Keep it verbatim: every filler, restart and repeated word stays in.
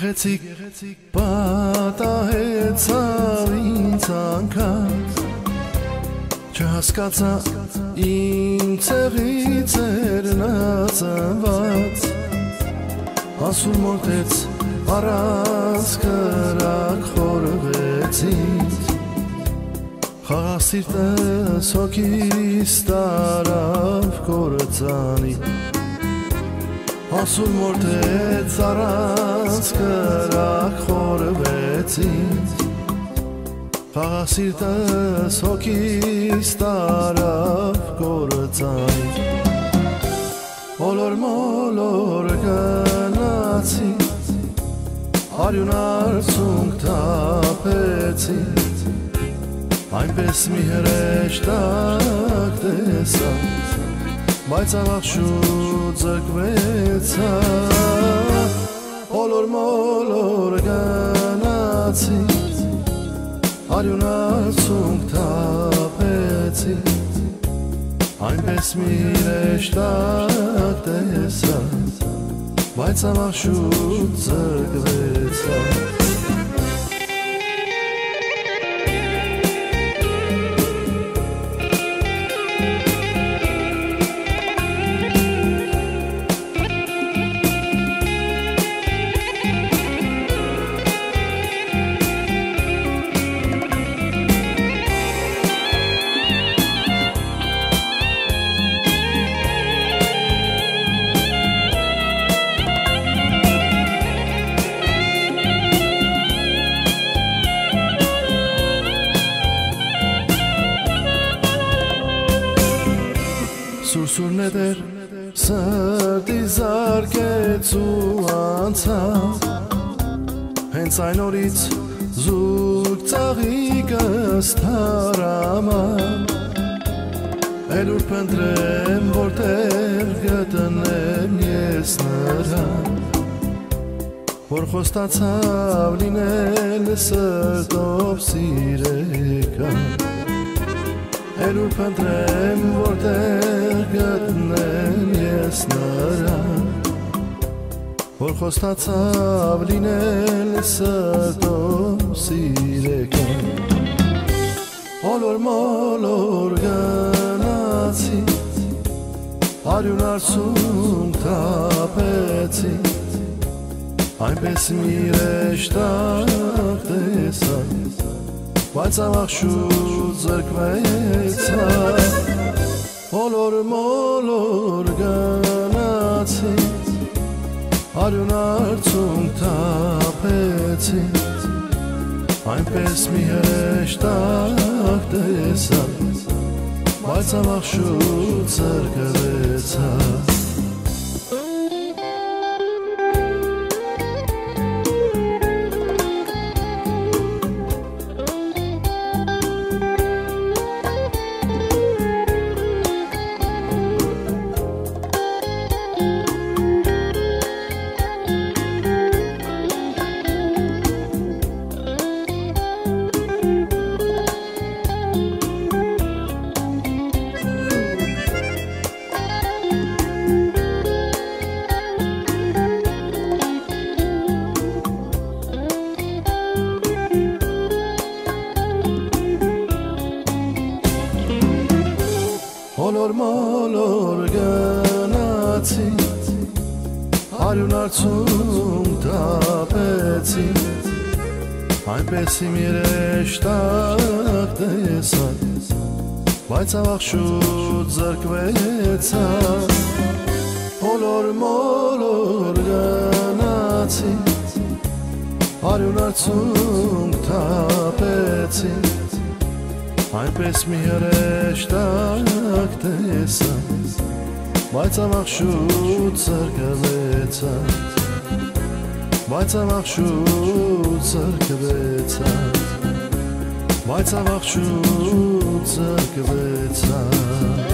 Գեղեցիկ պատահեցավ ինձ անգամ Չհասկացա իմ ցեղից էր նա ծնված Ասում մոտեց առանց կրակ խորվեց ինձ Խաղաղ սիրտս հոգիս տարավ կործանի Ասում մորթեց առանց կրակ խորվեց ինձ Խաղաղ սիրտս հոգիս տարավ կործանի Olor molor գնացի Արյուն արցունք թափեցի Այնպես մի հրեշտակ տեսա Բայց ավաղշուտ զրկվեցա Olor molor գնացի Արյուն արցունք թափեցի Այնպես մի հրեշտակ տեսա Բայց ավաղշուտ զրկվեցա Սուրսուրն է դեր սրտի զարկեց ու անցավ Հենց այն օրից զուրկ ծաղիկս թարաման Էլ ուր պնդրեմ որտեղ գտնեմ ես նրան Որ խոստացավ լինել սրտով սիրեկան Էլ ուր պնդրեմ որտեղ գտնեմ ես նրան Որ խոստացավ լինել սրտով սիրեկան Olor molor գնացի Արյուն արցունք թափեցի Այնպես մի հրեշտակ տեսա Բայց ավաղշուտ զրկվեցա Olor molor գնացի Արյուն արցունք թափեցի Այնպես մի հրեշտակ տեսա Բայց ավաղշուտ զրկվեցա Olor molor գնացի Արյուն արցունք թափեցի Այնպես իմ հրեշտակ տեսա Բայց ավաղշուտ զրկվեցա Olor molor գնացի Արյուն արցունք թափեցի Այնպես մի հրեշտակ տեսա Բայց ավաղշուտ զրկվեցա Բայց ավաղշուտ զրկվեցա Բայց ավաղշուտ զրկվեցա